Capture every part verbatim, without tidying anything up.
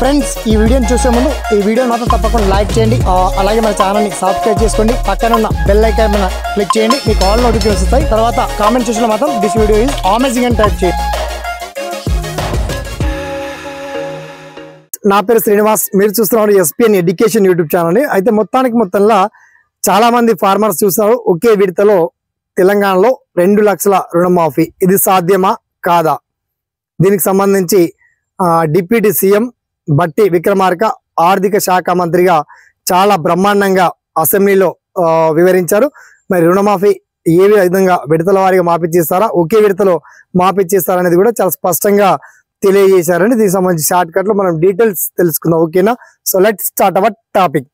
Friends ఈ వీడియోని చూసే ముందు ఈ వీడియో మాత్రం తప్పకుండా లైక్ చేయండి, అలాగే మన ఛానల్ని సబ్స్క్రైబ్ చేసుకోండి, పక్కన ఉన్న బెల్ ఐకాన్ మీద క్లిక్ చేయండి, మీకు ఆల్ నోటిఫికేషన్స్ వస్తాయి. తర్వాత కామెంట్ సెక్షన్లో మాత్రం దిస్ వీడియో ఈజ్ అమేజింగ్ అని టైప్ చేయండి. నా పేరు శ్రీనివాస్, మీరు చూస్తున్నారు ఎస్పీఎన్ ఎడ్యుకేషన్ యూట్యూబ్ ఛానల్. అయితే మొత్తానికి మొత్తంలో చాలా మంది ఫార్మర్స్ చూస్తున్నారు ఒకే విడతలో తెలంగాణలో రెండు లక్షల రుణమాఫీ. ఇది సాధ్యమా కాదా? దీనికి సంబంధించి డిప్యూటీ సీఎం బట్టి విక్రమార్క ఆర్థిక శాఖ మంత్రిగా చాలా బ్రహ్మాండంగా అసెంబ్లీలో వివరించారు. మరి రుణమాఫీ ఏ విధంగా విడతల వారీగా మాపిచ్చేస్తారా, ఒకే విడతలో మాపిచ్చేస్తారా అనేది కూడా చాలా స్పష్టంగా తెలియజేశారండి. దీనికి సంబంధించి షార్ట్ కట్ లో మనం డీటెయిల్స్ తెలుసుకుందాం. ఓకేనా? So let start our topic.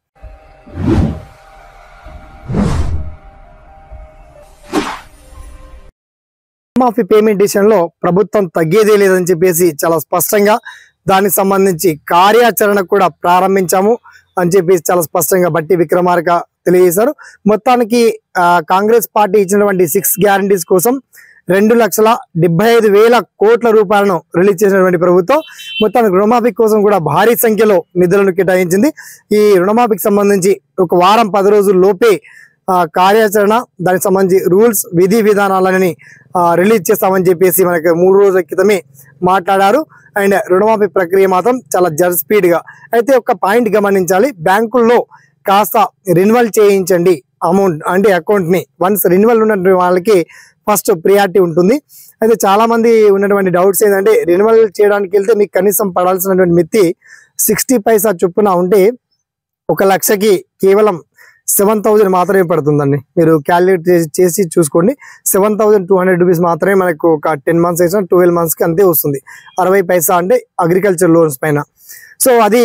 రుణమాఫీ పేమెంట్ విషయంలో ప్రభుత్వం తగ్గేదే లేదని చెప్పేసి చాలా స్పష్టంగా దానికి సంబంధించి కార్యాచరణ కూడా ప్రారంభించాము అని చెప్పేసి చాలా స్పష్టంగా బట్టి విక్రమార్క తెలియజేశారు. మొత్తానికి కాంగ్రెస్ పార్టీ ఇచ్చినటువంటి సిక్స్ గ్యారంటీస్ కోసం రెండు లక్షల డెబ్బై ఐదు వేల కోట్ల రూపాయలను రిలీజ్ చేసినటువంటి ప్రభుత్వం మొత్తానికి రుణమాఫీ కోసం కూడా భారీ సంఖ్యలో నిధులను కేటాయించింది. ఈ రుణమాఫీకి సంబంధించి ఒక వారం పది రోజుల లోపే కార్యాచరణ, దానికి సంబంధించి రూల్స్ విధి విధానాలని రిలీజ్ చేస్తామని చెప్పేసి మనకి మూడు రోజుల క్రితమే మాట్లాడారు. అండ్ రుణమాఫీ ప్రక్రియ మాత్రం చాలా జర్ స్పీడ్ గా. అయితే ఒక పాయింట్ గమనించాలి, బ్యాంకుల్లో కాస్త రెన్యువల్ చేయించండి అమౌంట్, అంటే అకౌంట్ ని వన్స్ రెన్యువల్ ఉన్నటువంటి వాళ్ళకి ఫస్ట్ ప్రియారిటీ ఉంటుంది. అయితే చాలా మంది ఉన్నటువంటి డౌట్స్ ఏంటంటే, రెన్యువల్ చేయడానికి వెళ్తే మీకు కనీసం పడాల్సినటువంటి మిత్తి సిక్స్టీ పైసా చొప్పున ఉంటే ఒక లక్షకి కేవలం సెవెన్ థౌజండ్ మాత్రమే పడుతుందండి. మీరు క్యాలిక్యులేట్ చేసి చూసుకోండి. Seven thousand two hundred rupees మాత్రమే మనకు ఒక టెన్ మంత్స్ వేసిన ట్వెల్వ్ మంత్స్కి అంతే వస్తుంది. అరవై పైసా అంటే అగ్రికల్చర్ లోన్స్ పైన. సో అది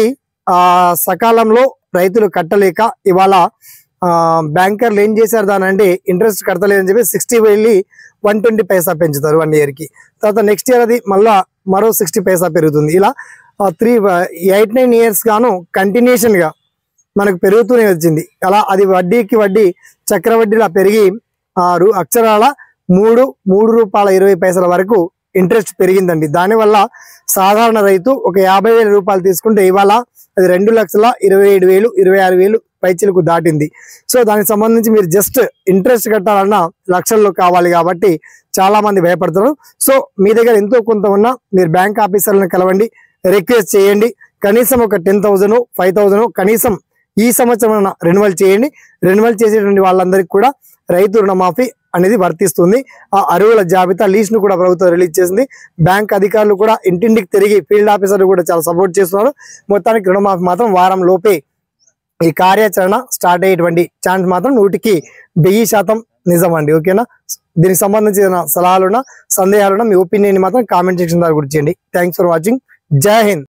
సకాలంలో రైతులు కట్టలేక ఇవాళ బ్యాంకర్లు ఏం చేశారు దాని అంటే ఇంట్రెస్ట్ కడతలేదని చెప్పి సిక్స్టీ వెళ్ళి వన్ ట్వంటీ పైసా పెంచుతారు వన్ ఇయర్కి. తర్వాత నెక్స్ట్ ఇయర్ అది మళ్ళా మరో సిక్స్టీ పైసా పెరుగుతుంది. ఇలా త్రీ ఎయిట్ నైన్ ఇయర్స్ గాను కంటిన్యూషన్గా మనకు పెరుగుతూనే వచ్చింది. అలా అది వడ్డీకి వడ్డీ చక్రవడ్డీలా పెరిగి ఆరు అక్షరాల మూడు మూడు రూపాయల ఇరవై పైసల వరకు ఇంట్రెస్ట్ పెరిగిందండి. దానివల్ల సాధారణ రైతు ఒక యాభై వేల రూపాయలు తీసుకుంటే ఇవాళ అది రెండు లక్షల ఇరవై ఏడు వేలు ఇరవై ఆరు వేలు పైచీలకు దాటింది. సో దానికి సంబంధించి మీరు జస్ట్ ఇంట్రెస్ట్ కట్టాలన్నా లక్షల్లో కావాలి కాబట్టి చాలా మంది భయపడుతున్నారు. సో మీ దగ్గర ఎంతో కొంత ఉన్నా మీరు బ్యాంక్ ఆఫీసర్లను కలవండి, రిక్వెస్ట్ చేయండి. కనీసం ఒక టెన్ థౌజండ్ ఫైవ్ థౌజండ్ కనీసం ఈ సంవత్సరం రెన్యువల్ చేయండి. రెన్యువల్ చేసేటువంటి వాళ్ళందరికీ కూడా రైతు రుణమాఫీ అనేది వర్తిస్తుంది. ఆ అరువుల జాబితా లీస్ట్ ను కూడా ప్రభుత్వం రిలీజ్ చేసింది. బ్యాంక్ అధికారులు కూడా ఇంటింటికి తిరిగి ఫీల్డ్ ఆఫీసర్లు కూడా చాలా సపోర్ట్ చేస్తున్నారు. మొత్తానికి రుణమాఫీ మాత్రం వారం లోపే ఈ కార్యాచరణ స్టార్ట్ అయ్యేటువంటి ఛాన్స్ మాత్రం నూటికి వెయ్యి శాతం నిజం అండి. ఓకేనా? దీనికి సంబంధించిన సలహాలున్నా సందేహాలున్నా మీ ఒపీనియన్ మాత్రం కామెంట్ సెక్షన్ ద్వారా గుర్తించండి. Thanks for watching. Jai Hind.